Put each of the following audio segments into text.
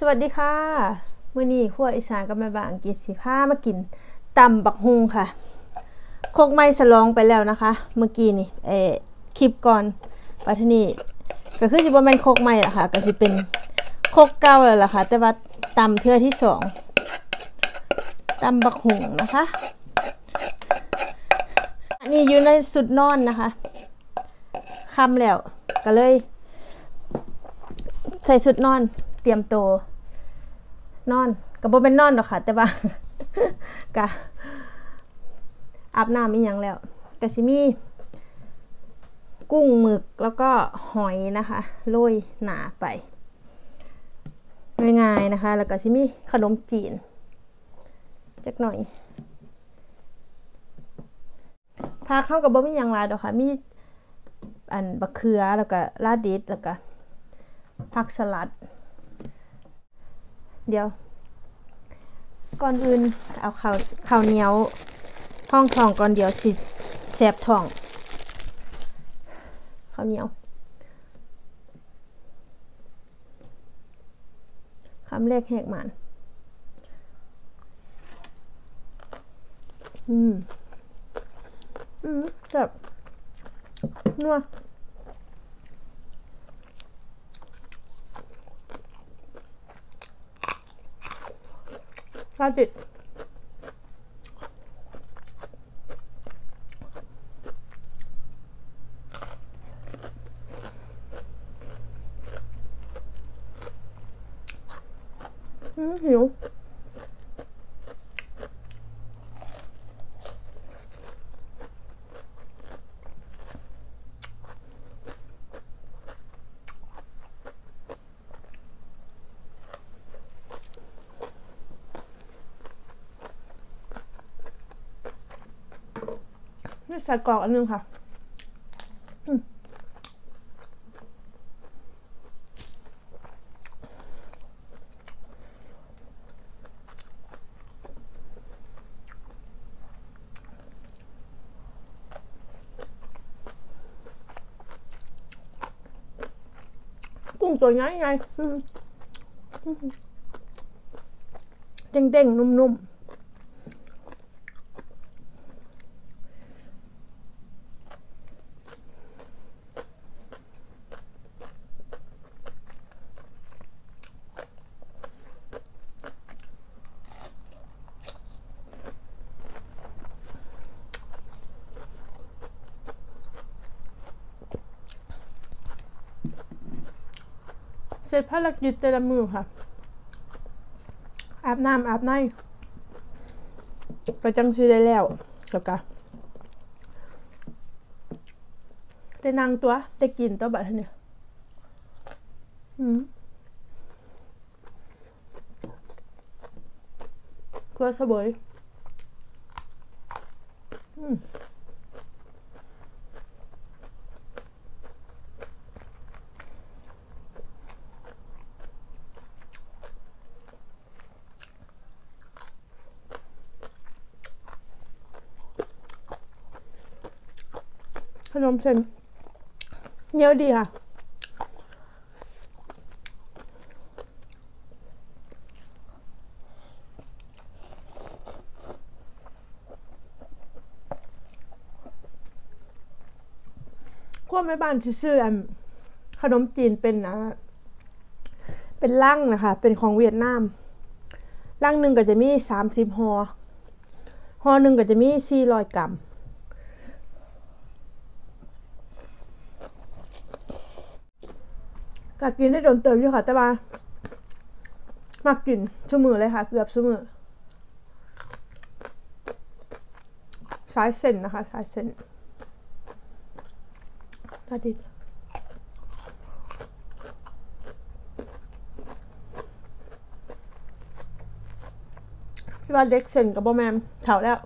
สวัสดีค่ะมื้อนี้ครัวอีสานกับแม่บ้านอังกฤษสิพามากินตำบักฮุงค่ะโคกไม้ฉลองไปแล้วนะคะเมื่อกี้นี่คลิปก่อนปัทนี้ก็คือสิบ่แม่นโคกไม้ล่ะค่ะก็สิเป็นโคกเก่าแล้วล่ะค่ะแต่ว่าตำเทื่อที่2ตำบักฮุงนะคะอันนี้อยู่ในสุดนอนนะคะค่ำแล้วก็เลยใส่สุดนอนเตรียมตัวนอนก็บ่เป็นนอนหรอกค่ะแต่ว่า ก็อาบน้ำอีหยังแล้วก็สิมีกุ้งหมึกแล้วก็หอยนะคะโรยหนาไปง่ายๆนะคะแล้วก็สิมีขนมจีนจักหน่อยผักเข้ากับบ่มีหยังหลายดอกค่ะมีอันบักเขือแล้วก็รากดิบแล้วก็ผักสลัดเดี๋ยวก่อนอื่นเอาข้าวเหนียวท้องก่อนเดี๋ยวสิแสบท้องข้าวเหนียวคำแรกแหกมันแบบนัวข้าวติดหิวนี่ใส่กรอกอันนึงค่ะกุ้งตัวใหญ่ไงเด้งๆนุ่มๆเสร็จภารกิจแต่ละมือค่ะอาบน้ำอาบในประจังชื่อได้แล้วแล้วก็ได้นั่งตัวได้กินตัวบัดเนี่ยกลัวสบายขนมเส้นเหนียวดีค่ะขั้วแม่บ้านซื้อขนมจีนเป็นลังนะคะเป็นของเวียดนามลังหนึ่งก็จะมี30ห่อหนึ่งก็จะมี400 กรัมก็กินได้โดนเติมอยู่ค่ะแต่ว่ามากินชั่วมือเลยค่ะเกือบชั่วมือสายเส้นนะคะสายเส้นอาทิตย์ที่ว่าเล็กเส้นกับบะแมมเถาแล้ว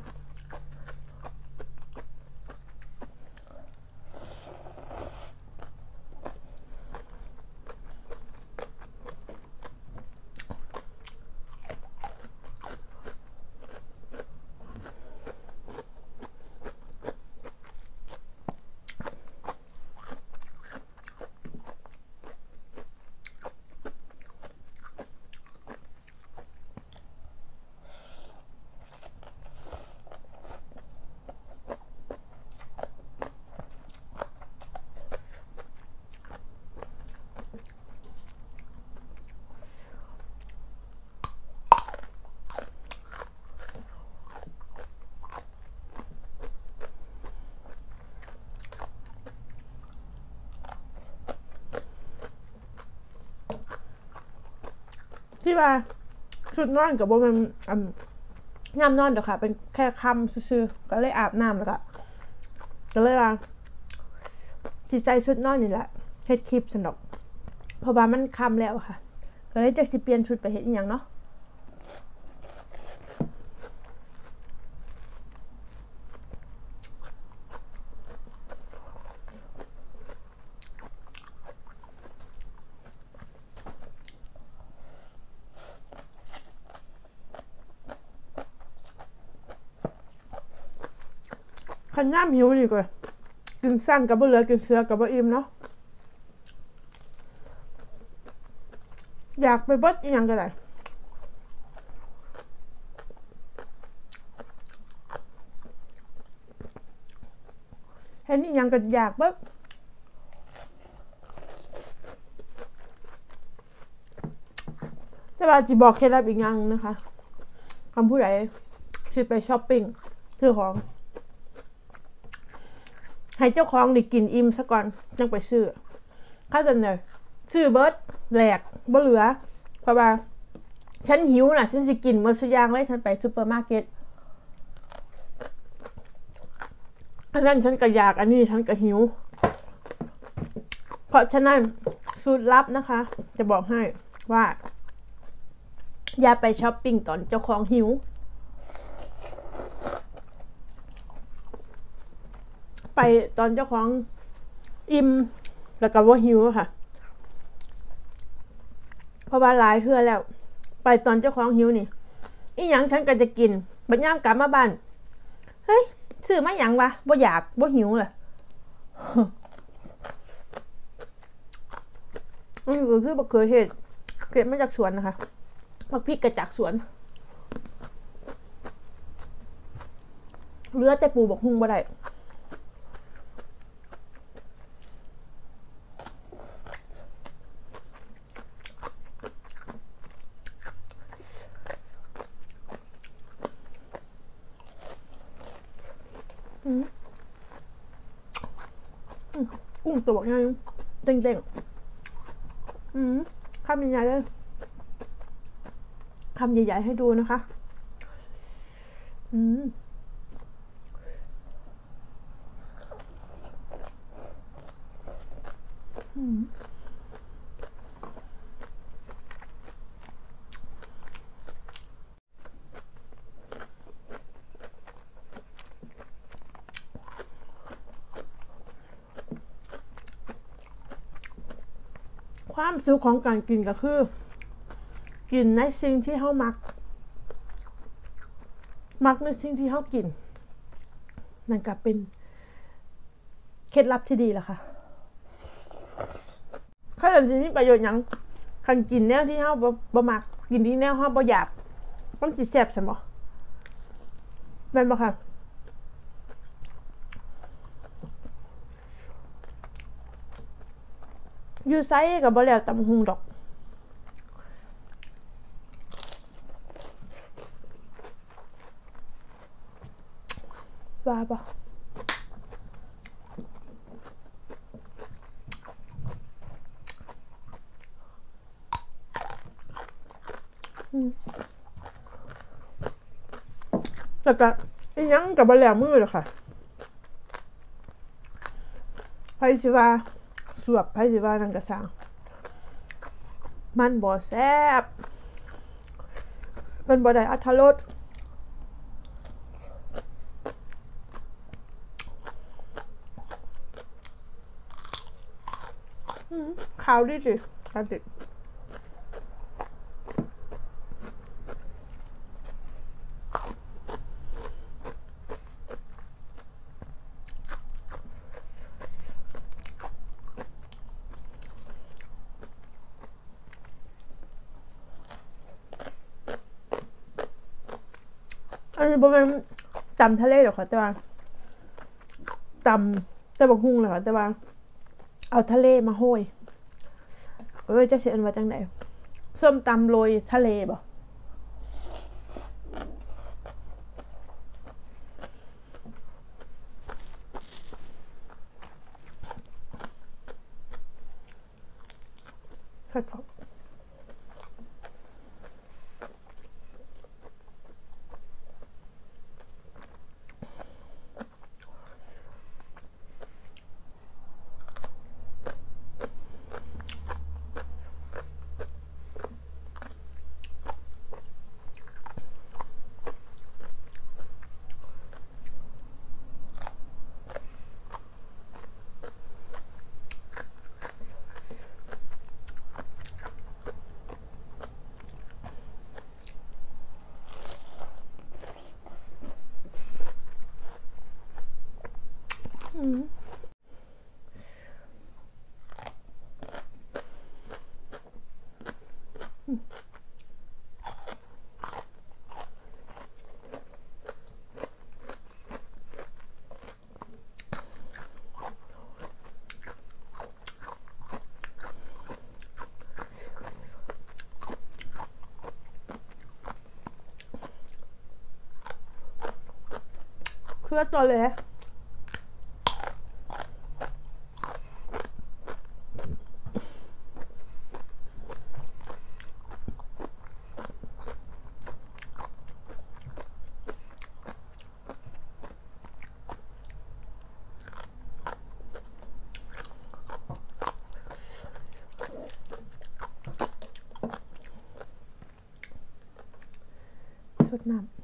ที่ว่าชุดนอนกับว่ามันงามนอนเดี๋ยวค่ะเป็นแค่คำซื่อๆก็เลยอาบน้ำแล้วก็เลยว่าสิใส่ชุดนอนนี่แหละเฮ็ดคลิปสนุกเพราะว่ามันคำแล้วค่ะก็เลยจะสิเปลี่ยนชุดไปเฮ็ดอีหยังเนาะขันย่ามหิวนี่ก็กินสั่งกับบ่เหลือกินเสือกับบ่อิ่มเนาะอยากไปเบิดอีหยังก็ได้เห็นอีหยังก็อยากเบิดแต่ว่าจิบอกเคล็ดลับอีกอย่างนะคะคำผู้ใดสิไปช้อปปิ้งซื้อของให้เจ้าของได้กินอิ่มซะก่อนจังไปซื้อข้าจะเนี่ยซื้อเบิร์ดแหลกบ่เหลือเพราะว่าฉันหิวน่ะฉันสิกินมื้อสุดอย่างเลยฉันไปซูเปอร์มาร์เก็ตอันนั้นฉันก็อยากอันนี้ฉันก็หิวเพราะฉะนั้นสูตรลับนะคะจะบอกให้ว่าอย่าไปช้อปปิ้งตอนเจ้าของหิวไปตอนเจ้าของอิ่มแล้วก็ว่าหิวค่ะเพราะว่าหลายเทื่อแล้วไปตอนเจ้าของหิวนี่อีหยังฉันก็จะกินบัดยามกลับมาบ้านเฮ้ยซื้อมาหยังวะบ่อยากบ่หิวเลยนี่ก็คือบักเขือเทศเก็บมาจากสวนนะคะบักพริกก็จากสวนเหลือแต่ปูบักฮุ่งบ่ได้กุ้งตัวใหญ่เด้งๆคำใหญ่ๆเลยคำใหญ่ๆให้ดูนะคะความสุขของการกินก็คือกินในสิ่งที่เฮามักในสิ่งที่เฮากินนั่นก็เป็นเคล็ดลับที่ดีแหละค่ะข้าวสิมีประโยชน์หยังคันกินแนวที่เฮาบ่มักกินที่แนวเฮาบ่อยากมันสิแซ่บซั่นบ่แม่นบ่ค่ะอยู่ไสก็บ่แล้วตำหุงดอกว่าบ่แล้วก็อีหยังก็บ่แล้วมือหรอกค่ะไผสิว่าสวบไผสิว่านั่นก็สร้างมันบ่แซ่บมันบ่ได้อรรถรสขาวดิขาวดิอันนี้บ่แม่นตำทะเลหรอกค่ะแต่ว่าตำแต่บักฮุ่งเลยค่ะแต่ว่าเอาทะเลมาโห้ยจักสิเอิ้นว่าจังได๋ส้มตำโรยทะเลบ่ครับพื่อตัวเล็กสดน้ำ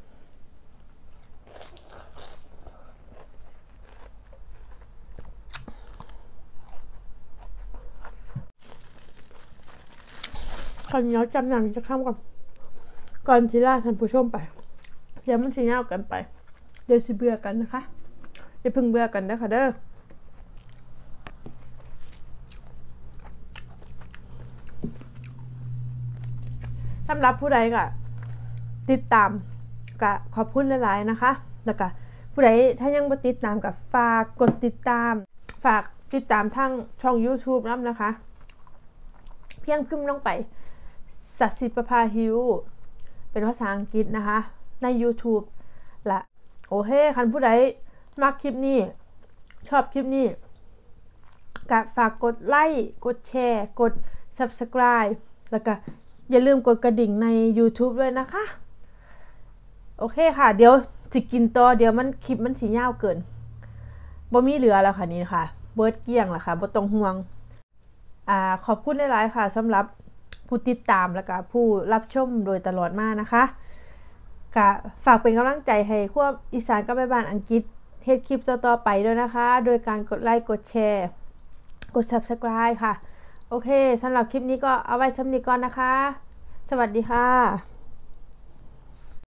ก่อนเดี๋ยวจำนำจะข้ามก่อนจิล่าท่านผู้ชมไปเดี๋ยวมันชี้ยาวกันไปเดี๋ยวสิเบื่อกันนะคะอย่าเพิ่งเบื่อกันนะคะเด้อสำหรับผู้ใดก็ติดตามก็ขอบคุณหลายๆนะคะแล้วก็ผู้ใดถ้ายังไม่ติดตามก็ฝากกดติดตามฝากติดตามทางช่อง YouTube น้ำนะคะเพียงพิมพ์ลงไปสัตสิประภาฮิวเป็นภาษาอังกฤษนะคะใน YouTube และโอเคคันผู้ใดมักคลิปนี้ชอบคลิปนี้ก็ฝากกดไลค์กดแชร์กด Subscribe แล้วก็อย่าลืมกดกระดิ่งใน YouTube ด้วยนะคะโอเคค่ะเดี๋ยวจะกินต่อเดี๋ยวมันคลิปมันสียาวเกินบ่มีเหลือแล้วค่ะนี่ค่ะเบิร์ดเกี้ยงแล้วค่ะบ่ต้องห่วงขอบคุณหลายๆค่ะสำหรับผู้ติดตามแล้วก็ผู้รับชมโดยตลอดมานะคะก็ฝากเป็นกำลังใจให้ควบอีสานกับแม่บ้านอังกฤษเฮ็ดคลิปต่อๆไปด้วยนะคะโดยการกดไลค์กดแชร์กด Subscribe ค่ะโอเคสำหรับคลิปนี้ก็เอาไว้สำหรับนี้ก่อนนะคะสวัสดีค่ะ